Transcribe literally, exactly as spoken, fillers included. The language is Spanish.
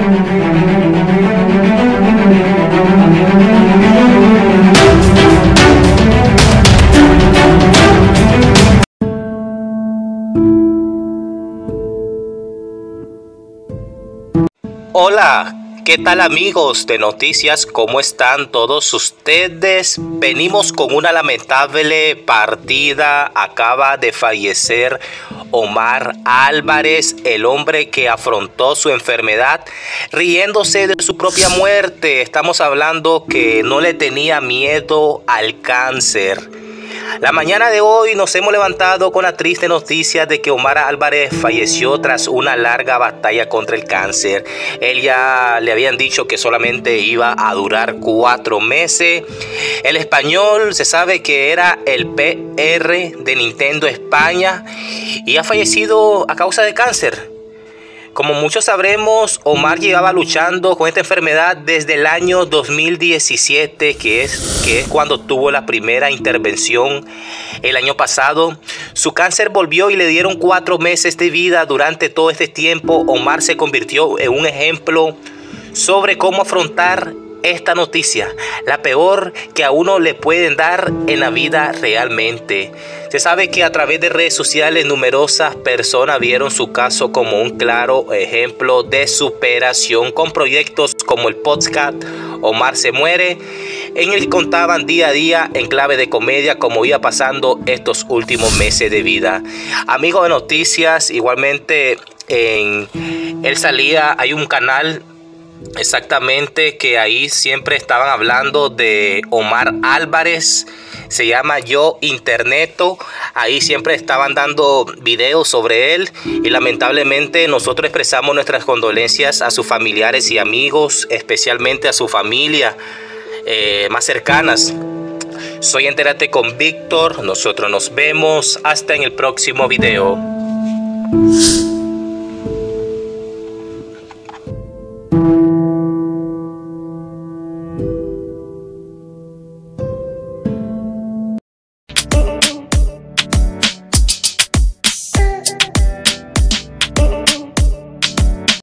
Hola, ¿qué tal amigos de noticias? ¿Cómo están todos ustedes? Venimos con una lamentable partida. Acaba de fallecer Omar Álvarez, el hombre que afrontó su enfermedad riéndose de su propia muerte. Estamos hablando que no le tenía miedo al cáncer. La mañana de hoy nos hemos levantado con la triste noticia de que Omar Álvarez falleció tras una larga batalla contra el cáncer. Él ya le habían dicho que solamente iba a durar cuatro meses. El español se sabe que era el P R de Nintendo España y ha fallecido a causa de cáncer. Como muchos sabremos, Omar llevaba luchando con esta enfermedad desde el año dos mil diecisiete, que es, que es cuando tuvo la primera intervención el año pasado. Su cáncer volvió y le dieron cuatro meses de vida. Durante todo este tiempo, Omar se convirtió en un ejemplo sobre cómo afrontar esta noticia, la peor que a uno le pueden dar en la vida realmente. Se sabe que a través de redes sociales numerosas personas vieron su caso como un claro ejemplo de superación, con proyectos como el podcast Omar se muere, en el que contaban día a día en clave de comedia cómo iba pasando estos últimos meses de vida. Amigos de noticias, igualmente en él salía, hay un canal exactamente que ahí siempre estaban hablando de Omar Álvarez, se llama Yo Interneto. Ahí siempre estaban dando videos sobre él y lamentablemente nosotros expresamos nuestras condolencias a sus familiares y amigos, especialmente a su familia eh, más cercanas. Soy Entérate con Víctor. Nosotros nos vemos hasta en el próximo video.